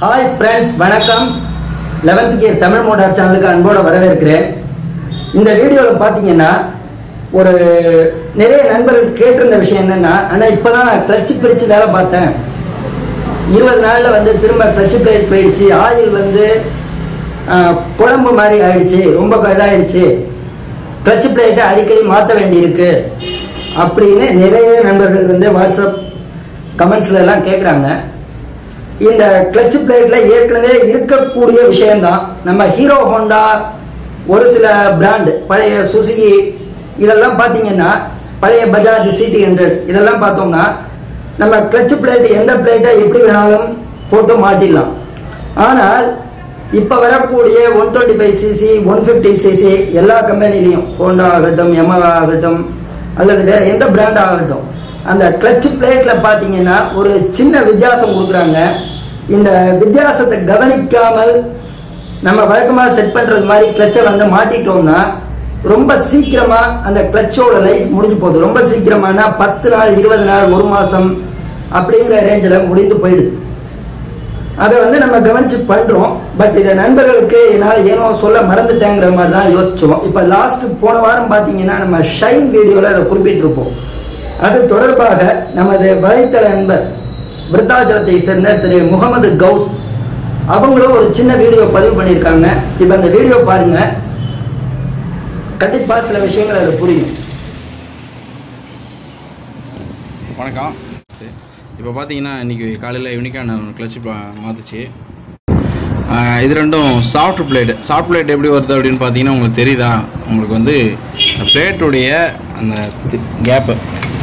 Hi friends, வணக்கம். 11th gear Tamil motor சேனலுக்கு அன்போட வரவேற்கிறேன். இந்த வீடியோவில் பார்த்தீங்கன்னா ஒரு நிறைய நண்பர்கள் கேட்டிருந்த விஷயம் என்னன்னா, ஆனால் இப்போதான் நான் கிளச்சு பிரித்து வேலை பார்த்தேன், 20 நாளில் திரும்ப கிளச்சு பிளேட் போயிடுச்சு, ஆயில் குழம்பு மாதிரி ஆயிடுச்சு, ரொம்ப இதாகிடுச்சு, கிளச்சு பிளேட்டை அடிக்கடி மாற்ற வேண்டியிருக்கு அப்படின்னு நிறைய நண்பர்கள் வாட்ஸ்அப் கமெண்ட்ஸ்ல எல்லாம் கேட்குறாங்க. இந்த கிளட்ச் பிளேட்ல ஏற்கனவே இருக்கக்கூடிய விஷயம்தான். நம்ம ஹீரோ ஹோண்டா, ஒரு சில பிராண்ட், பழைய சுசுகி, இதெல்லாம் பார்த்தீங்கன்னா பழைய பஜாஜ் CT100 இதெல்லாம் பார்த்தோம்னா நம்ம கிளட்ச் பிளேட் எந்த பிளேட்டை எப்படி வேணாலும் போட்டு மாட்டிடலாம். ஆனால் இப்போ வரக்கூடிய 125cc 150cc எல்லா கம்பெனிலையும், ஹோண்டா ஆகட்டும், யமஹா ஆகட்டும், அல்லது வேற எந்த பிராண்ட் ஆகட்டும், அந்த கிளட்ச் பிளேட்ல பாத்தீங்கன்னா ஒரு சின்ன வித்தியாசம் கொடுக்குறாங்க. இந்த வித்தியாசத்தை கவனிக்காமல் நம்ம வழக்கமா செட் பண்றது மாதிரி கிளட்சை மாட்டிட்டோம்னா ரொம்ப சீக்கிரமா அந்த கிளட்சோட லைஃப் முடிஞ்சு போகுது. ரொம்ப சீக்கிரமானா 10 நாள், 20 நாள், 1 மாசம் அப்படிங்கிற ரேஞ்சில் முடிந்து போயிடுது. அதை நம்ம கவனிச்சு பண்றோம். பட் இதை நண்பர்களுக்கு என்னால் ஏனோ சொல்ல மறந்துட்டேங்கிற மாதிரி தான் யோசிச்சோம். இப்ப லாஸ்ட் போன வாரம் பாத்தீங்கன்னா நம்ம ஷைன் வீடியோல அதை குறிப்பிட்டிருப்போம். அது தொடர்பாக நமது வலைத்தள நண்பர் விருத்தாச்சலத்தை சேர்ந்த திரு முகமது கவுஸ் அவங்களும் ஒரு சின்ன வீடியோ பதிவு பண்ணியிருக்காங்க. இப்ப அந்த வீடியோ பாருங்க, கண்டிப்பா சில விஷயங்கள் அது புரியும். வணக்கம். இப்போ பார்த்தீங்கன்னா இன்றைக்கி காலையில் யூனிக்கான கிளட்ச் மாற்றுச்சு. இது ரெண்டும் சாஃப்ட் பிளேட் எப்படி வருது அப்படின்னு பார்த்தீங்கன்னா உங்களுக்கு தெரியுதா? உங்களுக்கு பிளேட்டுடைய அந்த கேப்பு,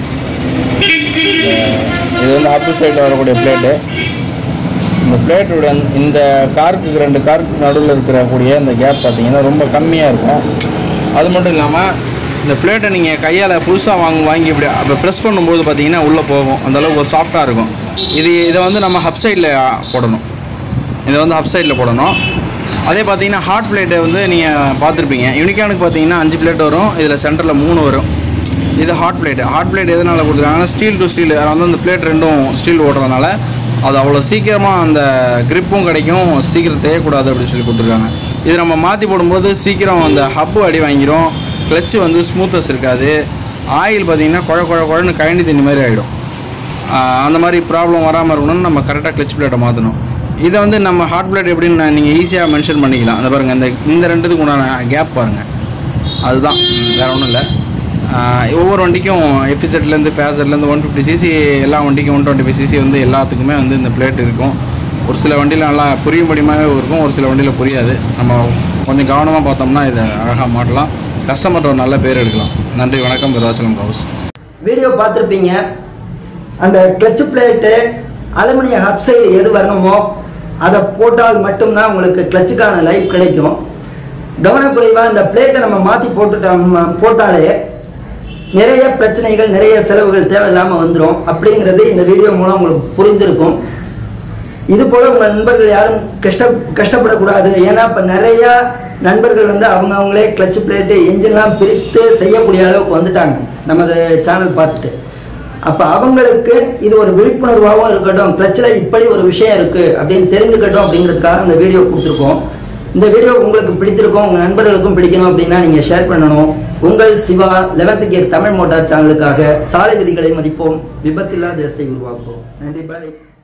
இது ஆப்போசிட் சைடில் வரக்கூடிய பிளேட்டு. இந்த பிளேட்டுடைய இந்த காருக்கு, 2 காருக்கு நடுவில் இருக்கக்கூடிய இந்த கேப் பார்த்தீங்கன்னா ரொம்ப கம்மியாக இருக்கும். அது மட்டும் இல்லாமல் இந்த பிளேட்டை நீங்கள் கையால் புதுசாக வாங்கி இப்படி அப்போ ப்ரெஸ் பண்ணும்போது பார்த்தீங்கன்னா உள்ளே போகும், அந்தளவுக்கு ஒரு சாஃப்டாக இருக்கும். இதை நம்ம ஹப் சைடில் போடணும். இதை ஹப் சைடில் போடணும். அதே பார்த்தீங்கன்னா ஹாட் பிளேட்டை நீங்கள் பார்த்துருப்பீங்க. யூனிக்கானுக்கு பார்த்தீங்கன்னா 5 பிளேட் வரும், இதில் சென்டரில் 3 வரும். இது ஹாட் பிளேட் எதனால் கொடுத்துருக்காங்கன்னா ஸ்டீல் டு ஸ்டீல், அந்த பிளேட் ரெண்டும் ஸ்டீல் ஓடுறதுனால அது அவ்வளோ சீக்கிரமாக அந்த கிரிப்பும் கிடைக்கும், சீக்கிரம் தேயக்கூடாது அப்படின்னு சொல்லி கொடுத்துருக்காங்க. இது நம்ம மாற்றி போடும்போது சீக்கிரம் அந்த ஹப்பு அடி வாங்கிடும், கிளச்சு ஸ்மூத்னஸ் இருக்காது, ஆயில் பார்த்திங்கன்னா குழன்னு கழனி தண்ணி மாதிரி ஆகிடும். அந்த மாதிரி ப்ராப்ளம் வராமல் இருக்கணும்னு நம்ம கரெக்டாக கிளச் பிளேட்டை மாற்றணும். இதை நம்ம ஹாட் பிளேட் எப்படின்னு நீங்கள் ஈஸியாக மென்ஷன் பண்ணிக்கலாம். அந்த பாருங்கள், இந்த ரெண்டுத்துக்கு உண்டான கேப் பாருங்கள், அதுதான், வேறு ஒன்றும் இல்லை. ஒவ்வொரு வண்டிக்கும் எஃபிசெட்லேருந்து ஃபேசர்லேருந்து 150cc எல்லா வண்டிக்கும் 125cc எல்லாத்துக்குமே இந்த பிளேட் இருக்கும். ஒரு சில வண்டியில் நல்லா புரியும்படியாகவே இருக்கும், ஒரு சில வண்டியில் புரியாது. நம்ம கொஞ்சம் கவனமாக பார்த்தோம்னா இதை அழகாக மாட்டலாம், கஸ்டமர்கிட்ட ஒரு நல்ல பேர் எடுக்கலாம். நன்றி, வணக்கம். விருத்தாச்சலம் ஹவுஸ். வீடியோ பார்த்துருப்பீங்க. அந்த clutch plate aluminium hub side எது வரணுமோ அதை போட்டால் மட்டும்தான் உங்களுக்கு கிளச்சுக்கான லைஃப் கிடைக்கும். கவனக்குறைவாக இந்த பிளேட்டை நம்ம மாற்றி போட்டாலே நிறைய பிரச்சனைகள், நிறைய செலவுகள் தேவையில்லாமல் வந்துடும் அப்படிங்கிறது இந்த வீடியோ மூலம் உங்களுக்கு புரிந்திருக்கும். இது போல உங்கள் நண்பர்கள் யாரும் கஷ்டப்படக்கூடாது. ஏன்னா இப்போ நிறைய நண்பர்கள் அவங்களே கிளட்ச் பிளேட்டு என்ஜின்லாம் பிரித்து செய்யக்கூடிய அளவுக்கு வந்துட்டாங்க நமது சேனல் பார்த்துட்டு. அப்போ அவங்களுக்கு இது ஒரு விழிப்புணர்வாகவும் இருக்கட்டும், கிளட்சில் இப்படி ஒரு விஷயம் இருக்கு அப்படின்னு தெரிஞ்சுக்கட்டும் அப்படிங்கிறதுக்காக இந்த வீடியோ கொடுத்துருக்கோம். இந்த வீடியோ உங்களுக்கு பிடித்திருக்கும், உங்கள் நண்பர்களுக்கும் பிடிக்கணும் அப்படின்னா நீங்கள் ஷேர் பண்ணணும். உங்கள் Siva 11th gear Tamil motor சேனலுக்காக சாலை விதிகளை மதிப்போம், விபத்தில்லா தேசத்தை உருவாக்குவோம். நன்றி, பாய்.